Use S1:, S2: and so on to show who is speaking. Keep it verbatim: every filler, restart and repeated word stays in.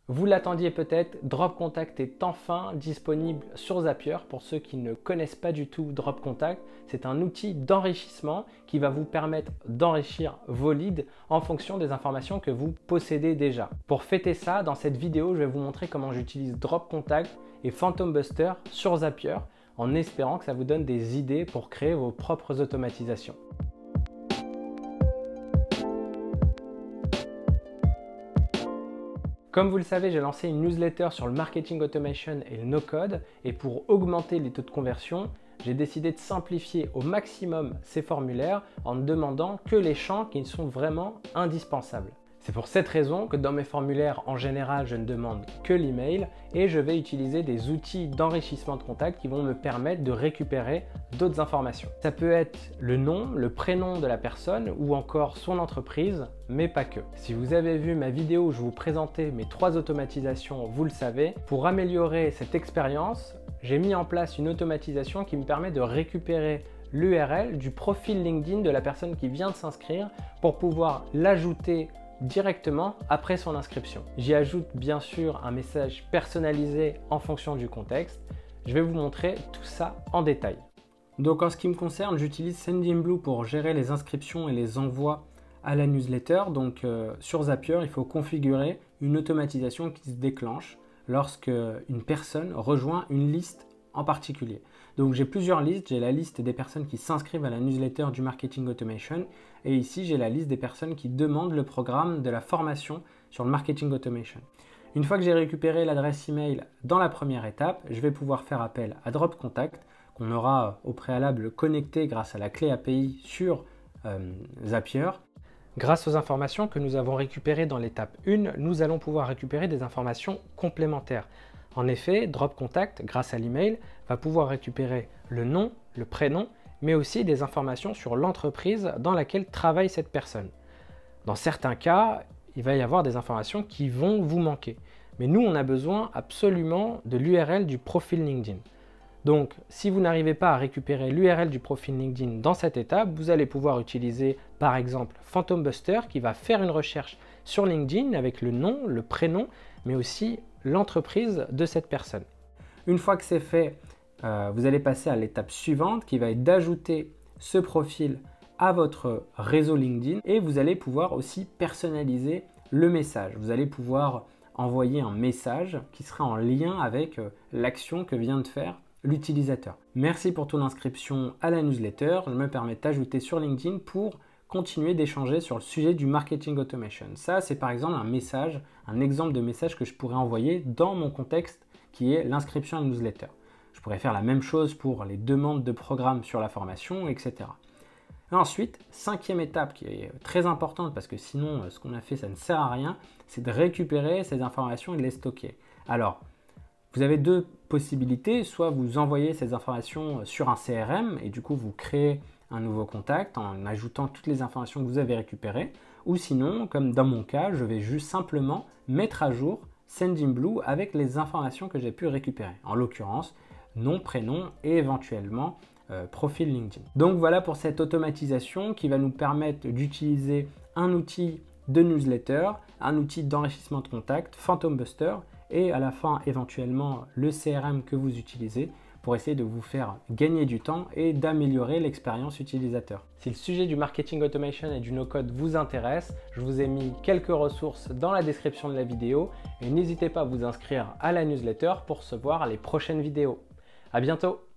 S1: Vous l'attendiez peut-être, Drop Contact est enfin disponible sur Zapier. Pour ceux qui ne connaissent pas du tout Drop Contact, c'est un outil d'enrichissement qui va vous permettre d'enrichir vos leads en fonction des informations que vous possédez déjà. Pour fêter ça, dans cette vidéo, je vais vous montrer comment j'utilise Drop Contact et Phantom Buster sur Zapier en espérant que ça vous donne des idées pour créer vos propres automatisations. Comme vous le savez, j'ai lancé une newsletter sur le marketing automation et le no-code, et pour augmenter les taux de conversion, j'ai décidé de simplifier au maximum ces formulaires en ne demandant que les champs qui sont vraiment indispensables. C'est pour cette raison que dans mes formulaires, en général, je ne demande que l'email et je vais utiliser des outils d'enrichissement de contact qui vont me permettre de récupérer d'autres informations. Ça peut être le nom, le prénom de la personne ou encore son entreprise, mais pas que. Si vous avez vu ma vidéo où je vous présentais mes trois automatisations, vous le savez, pour améliorer cette expérience, j'ai mis en place une automatisation qui me permet de récupérer l'U R L du profil LinkedIn de la personne qui vient de s'inscrire pour pouvoir l'ajouter directement après son inscription. J'y ajoute bien sûr un message personnalisé en fonction du contexte. Je vais vous montrer tout ça en détail. Donc en ce qui me concerne, j'utilise Sendinblue pour gérer les inscriptions et les envois à la newsletter. Donc euh, sur Zapier, il faut configurer une automatisation qui se déclenche lorsque une personne rejoint une liste en particulier. Donc j'ai plusieurs listes, j'ai la liste des personnes qui s'inscrivent à la newsletter du marketing automation et ici j'ai la liste des personnes qui demandent le programme de la formation sur le marketing automation. Une fois que j'ai récupéré l'adresse email dans la première étape, je vais pouvoir faire appel à Drop Contact qu'on aura au préalable connecté grâce à la clé A P I sur euh, Zapier. Grâce aux informations que nous avons récupérées dans l'étape un, nous allons pouvoir récupérer des informations complémentaires. En effet, Drop Contact, grâce à l'email, va pouvoir récupérer le nom, le prénom, mais aussi des informations sur l'entreprise dans laquelle travaille cette personne. Dans certains cas, il va y avoir des informations qui vont vous manquer. Mais nous, on a besoin absolument de l'U R L du profil LinkedIn. Donc, si vous n'arrivez pas à récupérer l'U R L du profil LinkedIn dans cette étape, vous allez pouvoir utiliser par exemple Phantom Buster qui va faire une recherche sur LinkedIn avec le nom, le prénom, mais aussi l'entreprise de cette personne. Une fois que c'est fait, euh, vous allez passer à l'étape suivante qui va être d'ajouter ce profil à votre réseau LinkedIn et vous allez pouvoir aussi personnaliser le message. Vous allez pouvoir envoyer un message qui sera en lien avec euh, l'action que vient de faire l'utilisateur. Merci pour ton inscription à la newsletter. Je me permets de t'ajouter sur LinkedIn pour continuer d'échanger sur le sujet du marketing automation. Ça, c'est par exemple un message, un exemple de message que je pourrais envoyer dans mon contexte qui est l'inscription à la newsletter. Je pourrais faire la même chose pour les demandes de programmes sur la formation, et cetera. Et ensuite, cinquième étape qui est très importante parce que sinon, ce qu'on a fait, ça ne sert à rien, c'est de récupérer ces informations et de les stocker. Alors, vous avez deux possibilités, soit vous envoyez ces informations sur un C R M et du coup, vous créez un nouveau contact en ajoutant toutes les informations que vous avez récupérées, ou sinon, comme dans mon cas, je vais juste simplement mettre à jour Sendinblue avec les informations que j'ai pu récupérer, en l'occurrence nom, prénom et éventuellement euh, profil LinkedIn. Donc voilà pour cette automatisation qui va nous permettre d'utiliser un outil de newsletter, un outil d'enrichissement de contact, Phantom Buster, et à la fin éventuellement le C R M que vous utilisez pour essayer de vous faire gagner du temps et d'améliorer l'expérience utilisateur. Si le sujet du marketing automation et du no-code vous intéresse, je vous ai mis quelques ressources dans la description de la vidéo et n'hésitez pas à vous inscrire à la newsletter pour recevoir les prochaines vidéos. À bientôt!